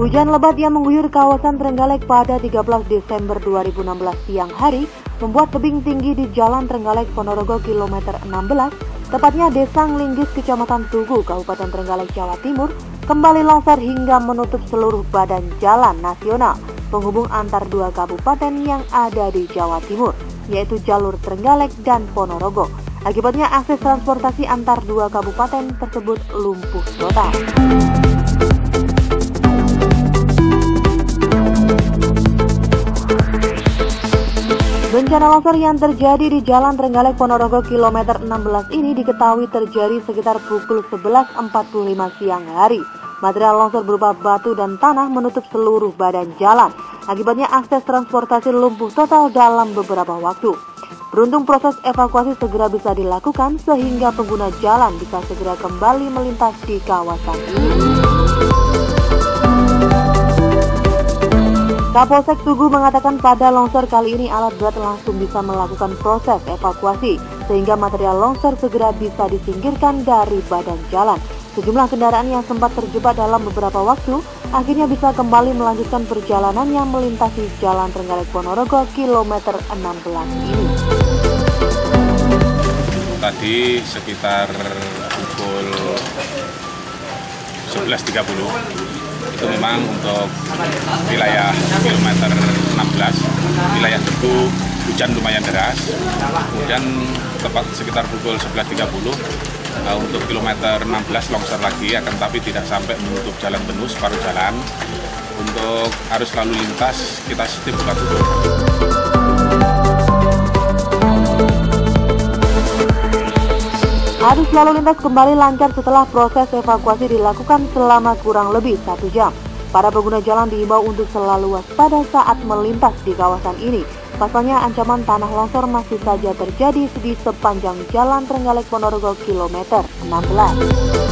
Hujan lebat yang mengguyur kawasan Trenggalek pada 13 Desember 2016 siang hari membuat tebing tinggi di Jalan Trenggalek Ponorogo kilometer 16, tepatnya Desa Nglingis, Kecamatan Tugu, Kabupaten Trenggalek, Jawa Timur, kembali longsor hingga menutup seluruh badan jalan nasional penghubung antar dua kabupaten yang ada di Jawa Timur, yaitu jalur Trenggalek dan Ponorogo. Akibatnya akses transportasi antar dua kabupaten tersebut lumpuh total. Bencana longsor yang terjadi di Jalan Trenggalek Ponorogo kilometer 16 ini diketahui terjadi sekitar pukul 11.45 siang hari. Material longsor berupa batu dan tanah menutup seluruh badan jalan. Akibatnya akses transportasi lumpuh total dalam beberapa waktu. Beruntung proses evakuasi segera bisa dilakukan sehingga pengguna jalan bisa segera kembali melintas di kawasan ini. Kapolsek Tugu mengatakan pada longsor kali ini alat berat langsung bisa melakukan proses evakuasi sehingga material longsor segera bisa disingkirkan dari badan jalan. Sejumlah kendaraan yang sempat terjebak dalam beberapa waktu akhirnya bisa kembali melanjutkan perjalanan yang melintasi Jalan Trenggalek Ponorogo kilometer 16 ini. Tadi sekitar pukul 11.30 itu memang untuk wilayah kilometer 16, wilayah Tugu hujan lumayan deras. Kemudian tepat sekitar pukul 11.30 untuk kilometer 16 longsor lagi, akan tapi tidak sampai menutup jalan penuh separuh jalan. Untuk arus lalu lintas kita sistem buka tutup. Arus lalu lintas kembali lancar setelah proses evakuasi dilakukan selama kurang lebih 1 jam. Para pengguna jalan diimbau untuk selalu waspada saat melintas di kawasan ini. Pasalnya ancaman tanah longsor masih saja terjadi di sepanjang Jalan Trenggalek Ponorogo kilometer 16.